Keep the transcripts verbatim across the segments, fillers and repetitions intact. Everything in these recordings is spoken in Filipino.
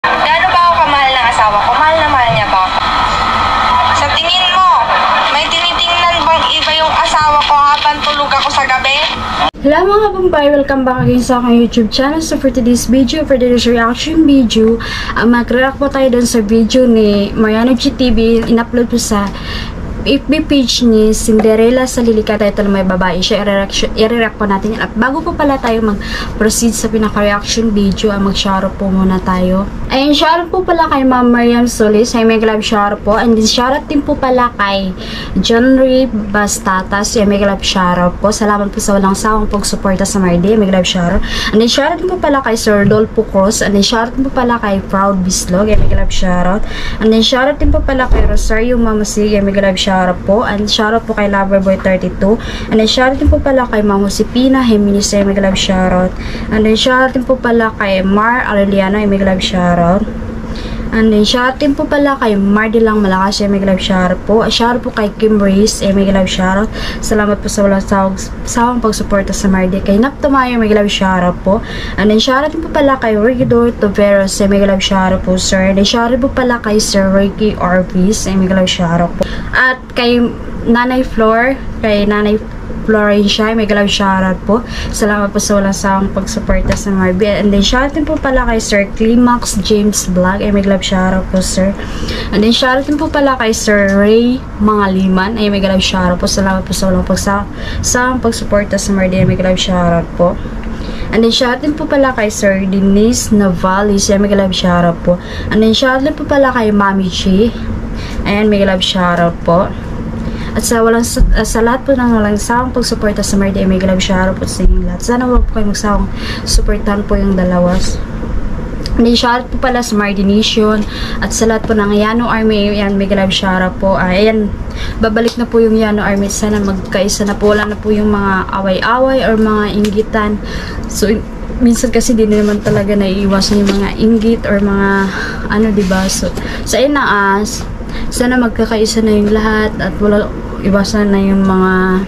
Gaano ba ako kamahal ng asawa ko? Mahal na mahal niya ba ako? Sa tingin mo, may tinitingnan bang iba yung asawa ko habang tulog ako sa gabi? Hello mga kabumbay! Welcome back again sa aking YouTube channel. So for today's video, for today's reaction video, uh, mag-react po tayo dun sa video ni Mariano G T V. In-upload po sa F B page ni Cinderella sa Lilika. Title may babae siya. I-react po natin yan. At bago po pala tayo mag-proceed sa pinaka-reaction video, uh, mag-shoutout po muna tayo. Ayun, shoutout po pala kay Ma'am Mariam Solis. Ay, may glove shoutout po. And then shoutout din po pala kay John Ray Bastatas. Ay, may glove shoutout po. Salamat po sa walang sawang pag-suporta sa Mardi. May glove shoutout. And then shoutout din po pala kay Sir Dolpo Cruz. And then shoutout din po pala kay Proud Bislog. Ay, may glove shoutout. And then shoutout din po pala kay Rosario Mamasig. Ay, may glove shoutout. Shoutout po. And shoutout po kay Loverboy thirty-two. And then shoutout din po pala kay Ma'am Josepina Jimenez. Ay, may glove shoutout. And then shoutout din po pala kay Mar Aureliano. Ay, may glove shoutout. And then shoutout din po pala kay Mardilang Malakas. Ay, may glove shoutout po. Shoutout po kay Kim Reyes. Ay, may glove shoutout. Salamat po sa walang sawang, sawang pagsuporta sa Mardi. Kay Nap Tumayo, may glove shoutout po. And then shoutout din po pala kay Regidor Toveros. Ay, may glove shoutout po, sir. And then shoutout po pala kay Sir Ricky Orvis. Ay, may glove shoutout po. At kay Nanay Flor, kay Nanay Florencia, may glove shoutout po. Salamat po sa walang sawang pagsuporta sa Marby. And then shoutout din po pala kay Sir Climax James Vlog. Ay, may glove shoutout po, sir. And then shoutout din po pala kay Sir Ray Mangaliman. Ay, may glove shoutout po. Salamat po sa walang sawang pagsuporta sa Marby. Ay, may glove shoutout po. And then shoutout din po pala kay Sir Denise Navalis. Ay, may glove shoutout po. And then shoutout din po pala kay Mami Chi. Ayan, may glove shoutout po. At sa, walang, uh, sa lahat po ng walang sawang pagsuporta sa Mardi, may glove shoutout po sa inyong lahat. Sana wag po kayo magsawang suportahan po yung dalawas. And then shoutout po pala sa Mardi Nation. At sa lahat po ng Yano Army, ayan, may glove shoutout po. Uh, ayan, babalik na po yung Yano Army. Sana magkaisa na po. Wala na po yung mga away-away or mga inggitan. So, minsan kasi di naman talaga naiiwasan yung mga inggit or mga ano, diba? So, sa so, na as sana magkakaisa na yung lahat at wala iwasan na yung mga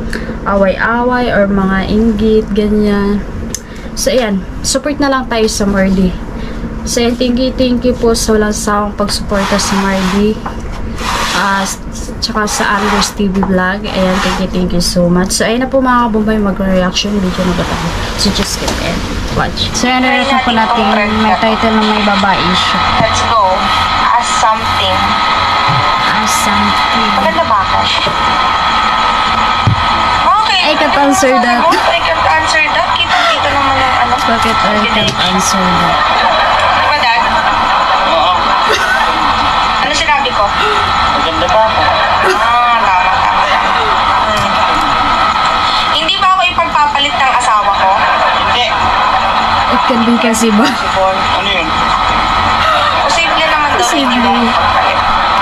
away-away or mga inggit, ganyan. So, ayan, support na lang tayo sa Mardi. So, ayan, thank you, thank you po sa walang sawang pagsuporta sa Mardi. Uh, tsaka sa Anders T V Vlog. Ayan, thank you, thank you so much. So, ayun na po mga kabumbay, mag-reaction video na ba tayo? So, just skip and watch. So, ayan, na po natin may title na may babae siya. Let's go. As something. As something. Maganda ba ako? Okay. I can't answer that. I can't answer that. Kita-kita naman ang ano. Bakit I can't answer that? Diba, Dad? Oo. Ano sinabi ko? Maganda ba ako? Ah, tama, tama, tama. Hmm. Hindi ba ako ipagpapalit ng asawa ko? Hindi. It can be kasi ba? Si Paul, ano yun? Posible naman daw. Posible. Hindi mo ako ipagpapalit.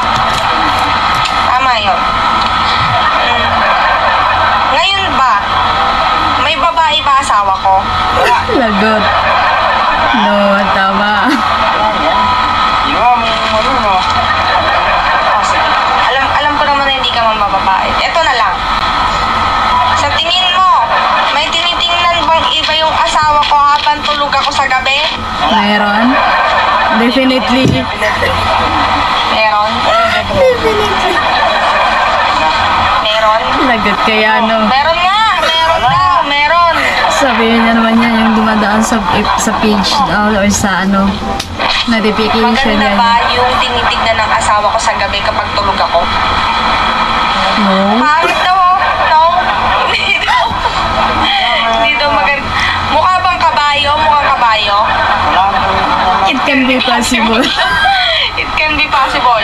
Tama yun. Hmm. Ngayon ba, may babae ba asawa ko? Wala. Lagot. No, tama. Wala yan. Di ba, may ano, no? Oh, sige. Alam, alam ko naman na hindi ka mambababae. Ito na lang. Sa tingin mo, may tinitingnan bang iba yung asawa ko habang tulog ako sa gabi? Meron? Definitely. Meron? Definitely. Meron? Lagot kaya, no? Meron nga! Meron daw! Meron! Sabihin niya naman yan yung dumadaan sa sa page uh, or sa ano notification Maganda yan. ba yung tinitignan ng asawa ko sa gabi kapag tulog ako? No? Pangit daw, oh. No? Hindi daw. Hindi daw maganda. Mukha bang kabayo? Mukhang kabayo? Wala na. It can be possible. It can be possible.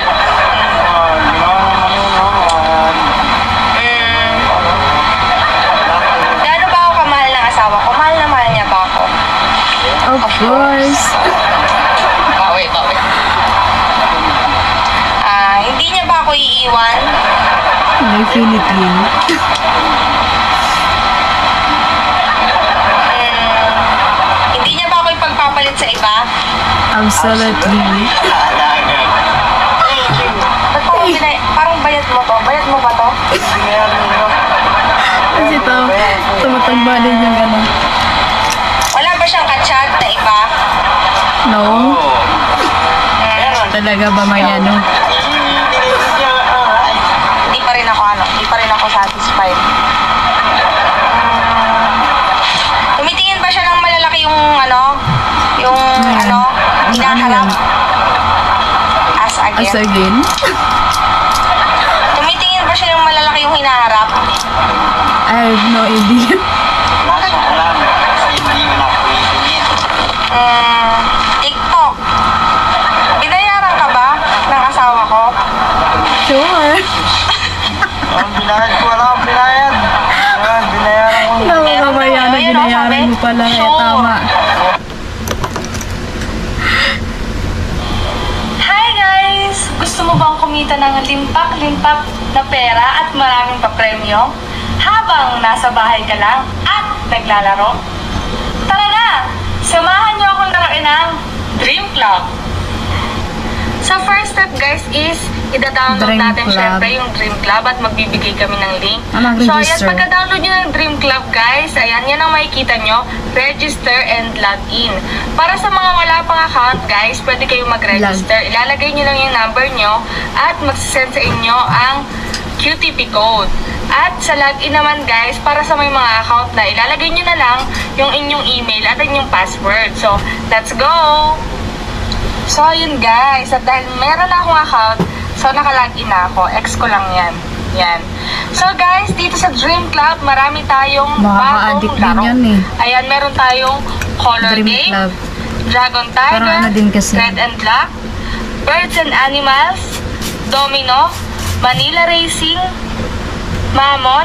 Mm. Gaano ba ako kamahal ng asawa ko? Mahal na mahal niya ba ako? Of course. Bawi, bawi. Ah, hindi niya ba ako iiwan? Definitely. Mm. Hindi niya ba ako ipagpapalit sa iba? Absolutely. Ba't parang, binay parang bayat mo to? Bayat mo ba to? Kasi ito, tumatagba din yung gano'n. Wala ba siyang kachat na iba? No? Oo. talaga ba may ano? Hindi pa rin ako ano, hindi pa rin ako satisfied. Tumitingin ba siya ng malalaki yung ano, yung Ayan. ano, Ano hinaharap? yan? As again. As again? Tumitingin ba siya ng malalaki yung hinaharap? I have no idea. Wala siyang alam. Kasi hindi mo na pwede. Mm, TikTok. Binayaran ka ba ng asawa ko? Sure. Ang binayad ko, wala akong binayad. Ayan, binayaran ko. No, Meron mamaya daw, na ayun, oh, binayaran sabi. mo pala. Kaya Sure. tama. Hi guys! Gusto mo bang kumita ng limpak-limpak na pera at maraming papremyo habang nasa bahay ka lang at naglalaro? Tara na! Samahan niyo akong laruin ng Dream Club. Sa first step guys is ida-download Dream natin Club. syempre yung Dream Club at magbibigay kami ng link. Ah, So ayan, mag-register. pagka-download nyo ng Dream Club guys, ayan, yan ang makikita nyo, register and log in. Para sa mga wala pang account guys, pwede kayong mag-register. Ilalagay nyo lang yung number nyo at magsisend sa inyo ang Q T P code. At sa login naman guys, para sa may mga account na, ilalagay nyo na lang yung inyong email at inyong password. So, let's go! So, ayun guys, at dahil meron na akong account, so nakalagin na ako. Ex ko lang yan. Yan. So guys, dito sa Dream Club, marami tayong Makaka-addict bagong laro. din yan eh. Ayan, meron tayong Color Dream Game, Club. Dragon Tiger, Parang ano din kasi. Red and Black, Birds and Animals, Domino, Manila Racing, Mammon,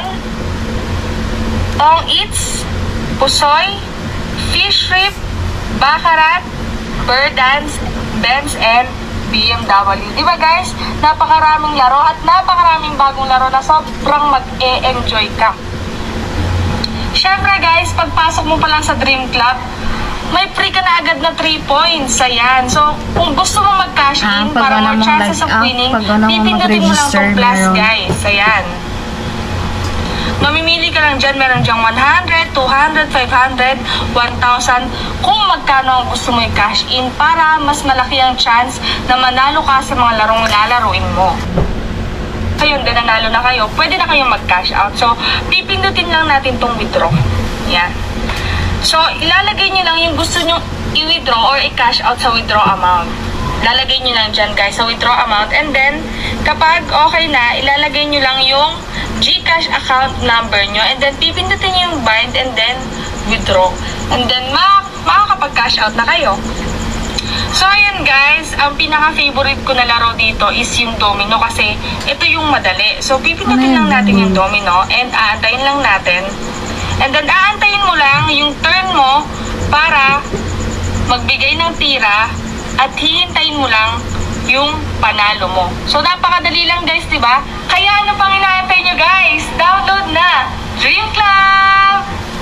Tong Eats, Pusoy, Fish Rip, Baccarat, Bird Dance, Benz, and B M W. Di ba guys? Napakaraming laro at napakaraming bagong laro na sobrang mag-e-enjoy ka. Siyempre guys, pagpasok mo pa lang sa Dream Club, may free ka na agad na three points. Ayan. So, kung gusto mo mag-cash Ah, in pag para ano more mo chances mag- of ah, winning, pag ano mo pipindutin mo lang mag-register, itong plus meron. guys. Ayan. Mamimili ka lang dyan, meron dyang one hundred, two hundred, five hundred, one thousand, kung magkano ang gusto mo i-cash in para mas malaki ang chance na manalo ka sa mga larong lalaruin mo. Ayun, din nanalo na kayo, pwede na kayong mag-cash out. So, pipindutin lang natin tong withdraw. Yan. So, ilalagay nyo lang yung gusto nyo i-withdraw or i-cash out sa withdraw amount. Lalagay nyo lang dyan guys sa withdraw amount, and then kapag okay na, ilalagay nyo lang yung GCash account number nyo, and then pipindutin nyo yung bind and then withdraw, and then ma makakapag-cash out na kayo. So ayun guys, ang pinaka-favorite ko na laro dito is yung domino kasi ito yung madali. So pipindutin lang natin yung domino and aantayin lang natin, and then aantayin mo lang yung turn mo para magbigay ng tira at hihintayin mo lang yung panalo mo. So, napakadali lang guys, diba? Kaya ano pang inaantay nyo guys? Download na Dream Club!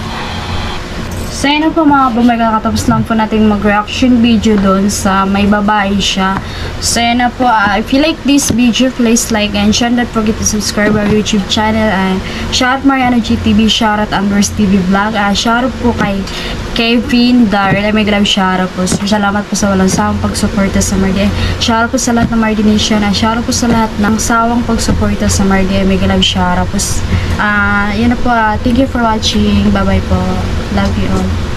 So yun na po mga bumay, kakatapos lang po natin mag-reaction video doon sa may babae siya. So yun na po, uh, if you like this video, please like and share. Don't forget to subscribe our YouTube channel. And shout out Mariano G T V, shout out Ambers T V Vlog. Uh, shout out po kay Kevin Darrell. May grab shout out po. So, salamat po sa walang sawang pagsuporta sa Mardi. Shout out po sa lahat ng Mardi Nation. Uh, shout out po sa lahat ng sawang pagsuporta sa Mardi. May grab shout out po. Uh, yun na po, uh, thank you for watching. Bye bye po. Love you all.